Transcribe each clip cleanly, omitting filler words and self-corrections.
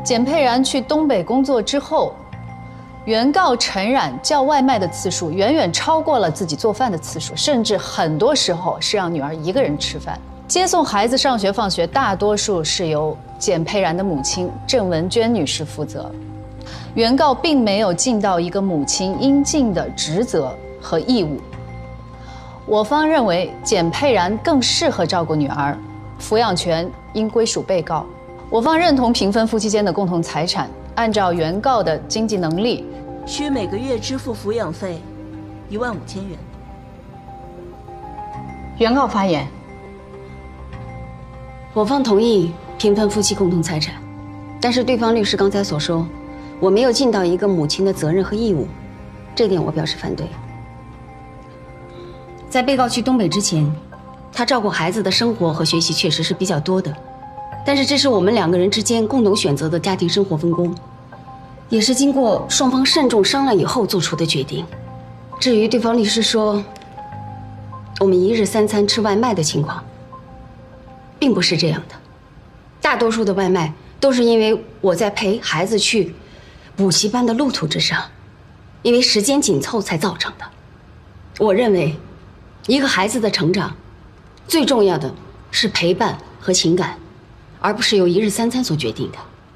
简佩然去东北工作之后，原告陈冉叫外卖的次数远远超过了自己做饭的次数，甚至很多时候是让女儿一个人吃饭。接送孩子上学放学，大多数是由简佩然的母亲郑文娟女士负责。原告并没有尽到一个母亲应尽的职责和义务。我方认为简佩然更适合照顾女儿，抚养权应归属被告。我方认同平分夫妻间的共同财产，按照原告的经济能力， 需每个月支付抚养费15000元。 原告发言。 我方同意平分夫妻共同财产，但是对方律师刚才所说，我没有尽到一个母亲的责任和义务，这点我表示反对。在被告去东北之前，他照顾孩子的生活和学习确实是比较多的，但是这是我们2个人之间共同选择的家庭生活分工，也是经过双方慎重商量以后做出的决定。至于对方律师说我们1日3餐吃外卖的情况，并不是这样的，大多数的外卖都是因为我在陪孩子去补习班的路途之上，因为时间紧凑才造成的。我认为一个孩子的成长最重要的是陪伴和情感，而不是由1日3餐所决定的。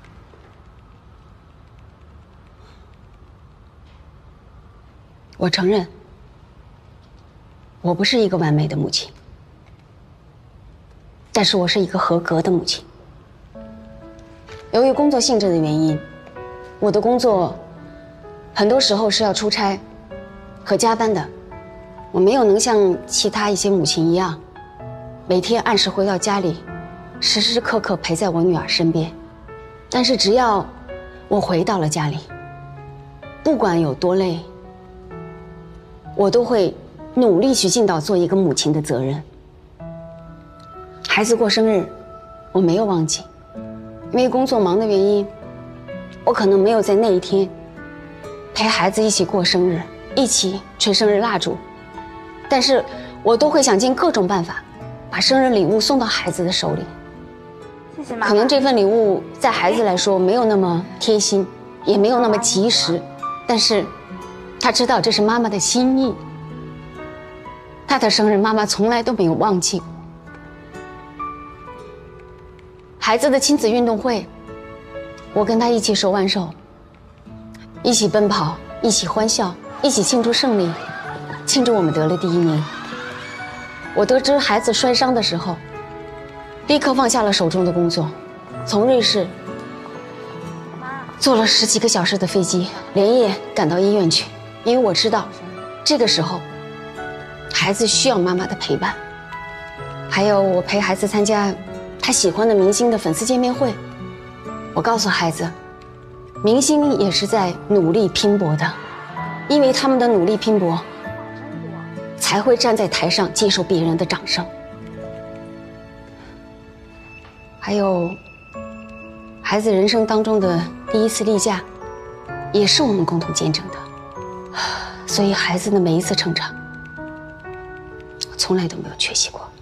我承认我不是一个完美的母亲，但是我是一个合格的母亲。由于工作性质的原因，我的工作很多时候是要出差和加班的，我没有能像其他一些母亲一样，每天按时回到家里，时时刻刻陪在我女儿身边。但是只要我回到了家里，不管有多累，我都会努力去尽到做一个母亲的责任。孩子过生日，我没有忘记，因为工作忙的原因，我可能没有在那一天陪孩子一起过生日，一起吹生日蜡烛，但是我都会想尽各种办法，把生日礼物送到孩子的手里。 谢谢妈妈。 可能这份礼物在孩子来说没有那么贴心，也没有那么及时，但是他知道这是妈妈的心意。他的生日，妈妈从来都没有忘记过。孩子的亲子运动会，我跟他一起手挽手，一起奔跑，一起欢笑，一起庆祝胜利，庆祝我们得了第1名。我得知孩子摔伤的时候，立刻放下了手中的工作，从瑞士坐了10几个小时的飞机，连夜赶到医院去，因为我知道这个时候孩子需要妈妈的陪伴。还有我陪孩子参加他喜欢的明星的粉丝见面会，我告诉孩子，明星也是在努力拼搏的，因为他们的努力拼搏，才会站在台上接受别人的掌声。还有孩子人生当中的第1次例假，也是我们共同见证的。所以孩子的每一次成长，我从来都没有缺席过。